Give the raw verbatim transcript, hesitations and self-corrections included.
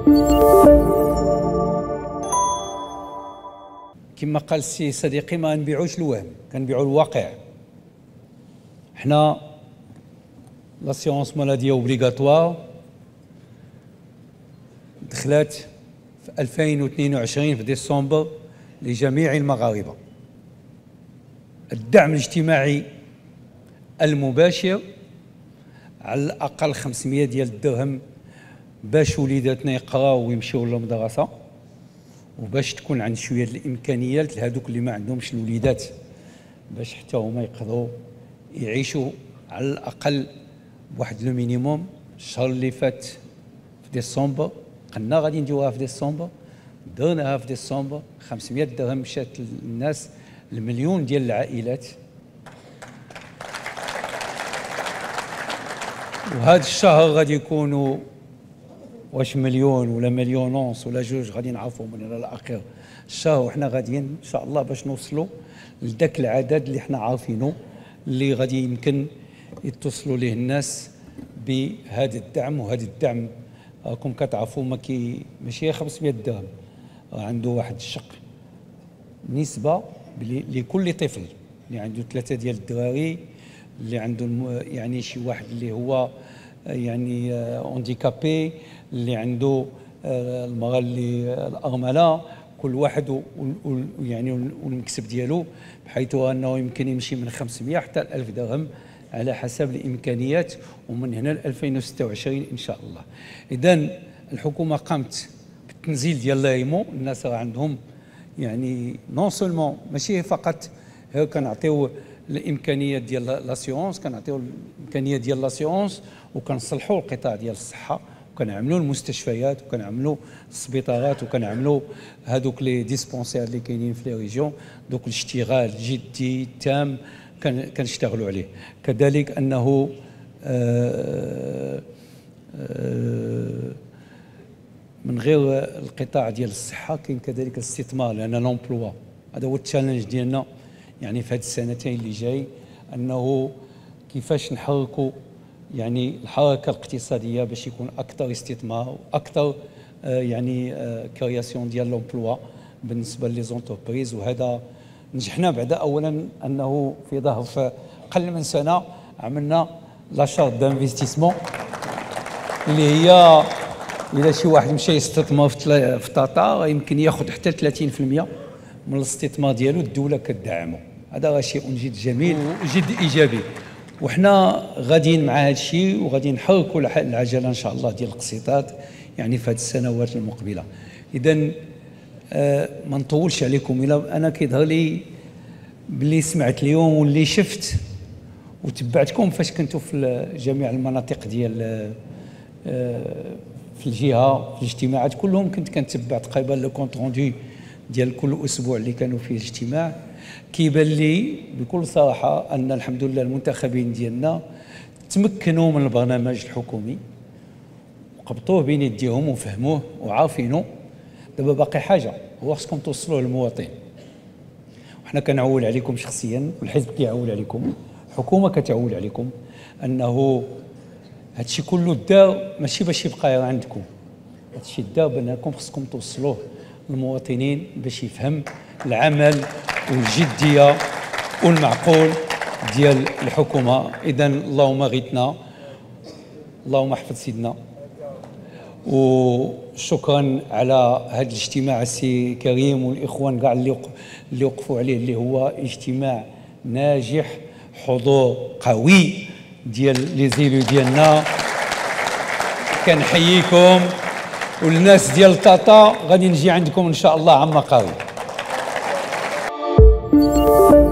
كما قال السي صديقي ما نبيعوش الوهم، كنبيعوا الواقع. حنا لاسيونس مالاديه اوبليغاتوار دخلت في ألفين واثنين وعشرين في ديسمبر لجميع المغاربه. الدعم الاجتماعي المباشر على الاقل خمسمائة ديال الدرهم باش وليداتنا يقراو ويمشيو للمدرسه، وباش تكون عند شويه الامكانيات لهذوك اللي ما عندهمش الوليدات باش حتى هما يقدروا يعيشوا على الاقل بواحد لو مينيموم. الشهر اللي فات في ديسمبر قلنا غادي نديروها في ديسمبر، درناها في ديسمبر. خمسمائة درهم مشات للناس، المليون ديال العائلات. وهذا الشهر غادي يكونوا واش مليون ولا مليون ونص ولا جوج، غادي نعرفوا من هنا لاخر الشهر، وحنا غاديين ان شاء الله باش نوصلوا لذاك العدد اللي حنا عارفينه اللي غادي يمكن يتصلوا ليه الناس بهذا الدعم. وهذا الدعم راكم كتعرفوا ما كي ماشي خمسمائة درهم، عنده واحد الشق نسبه لكل طفل اللي عنده ثلاثه ديال الدراري، اللي عنده يعني شي واحد اللي هو يعني اونديكابي، اللي عنده المراه اللي الارمله، كل واحد يعني والمكسب ديالو، بحيث انه يمكن يمشي من خمسمائة حتى ألف درهم على حسب الامكانيات، ومن هنا ل ألفين وستة وعشرين ان شاء الله. اذا الحكومه قامت بالتنزيل ديال لايمو. الناس راه عندهم يعني نون سولمون ماشي فقط كنعطيو الامكانيات ديال لاسيونس، كنعطيو الامكانيه ديال لاسيونس، وكنصلحوا القطاع ديال الصحه، وكنعملوا المستشفيات، وكنعملوا السبيطارات، وكنعملوا هذوك لي ديسبونسير اللي كاينين في لي ريجيون. دوك الاشتغال جدي تام كنشتغلوا عليه. كذلك انه آآ آآ من غير القطاع ديال الصحه كاين كذلك الاستثمار، لان لومبلوا هذا هو التشالنج ديالنا يعني في هذه السنتين اللي جاي، انه كيفاش نحركوا يعني الحركه الاقتصاديه باش يكون اكثر استثمار واكثر آه يعني آه كرياسيون ديال لومبلوا بالنسبه لي زونتربريز. وهذا نجحنا بعدا اولا انه في ظرف اقل من سنه عملنا لاشارت دانفستيسمون اللي هي اذا شي واحد مشى يستثمر في تاتا يمكن ياخذ حتى ثلاثين بالمئة من الاستثمار ديالو، الدوله كتدعمه. هذا راه شيء جد جميل وجد ايجابي، وحنا غاديين مع هذا الشيء وغادي نحركوا العجله ان شاء الله ديال الاقتصاد يعني في هذه السنوات المقبله. اذا آه ما نطولش عليكم. الا انا كيظهر لي باللي سمعت اليوم واللي شفت وتبعتكم فاش كنتوا في جميع المناطق ديال آه في الجهه في الاجتماعات كلهم، كنت كنتبع تقريبا لو كونت روندو ديال كل اسبوع اللي كانوا فيه اجتماع. كيبان لي بكل صراحه ان الحمد لله المنتخبين ديالنا تمكنوا من البرنامج الحكومي وقبطوه بين يديهم وفهموه وعارفينه. دابا باقي حاجه، هو خصكم توصلوه للمواطن. وحنا كنعول عليكم شخصيا، والحزب كيعول عليكم، الحكومه كتعول عليكم، انه هادشي كله دار ماشي باش يبقى عندكم، هادشي دار بانكم خصكم توصلوه للمواطنين باش يفهم العمل والجديه والمعقول ديال الحكومه. اذا اللهم غيثنا، اللهم احفظ سيدنا. وشكرا على هذا الاجتماع السي كريم والاخوان كاع اللي اللي وقفوا عليه، اللي هو اجتماع ناجح، حضور قوي ديال لي زيلو ديالنا. كنحييكم، والناس ديال تاتا غادي نجي عندكم ان شاء الله عما قاوي.